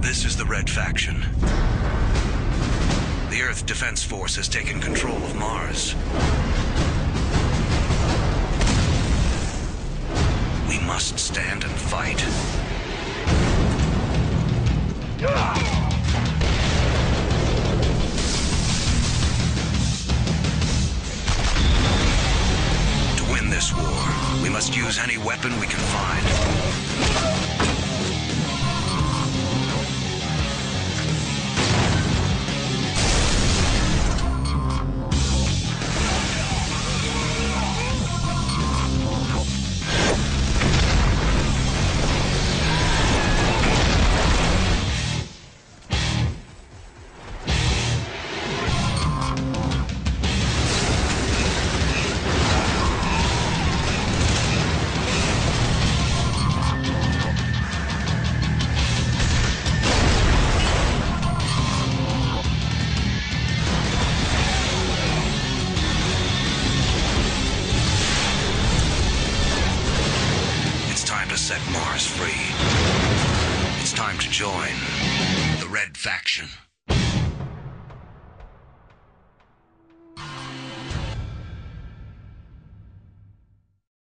This is the Red Faction. The Earth Defense Force has taken control of Mars. We must stand and fight. To win this war, we must use any weapon we can find. Set Mars free. It's time to join the Red Faction.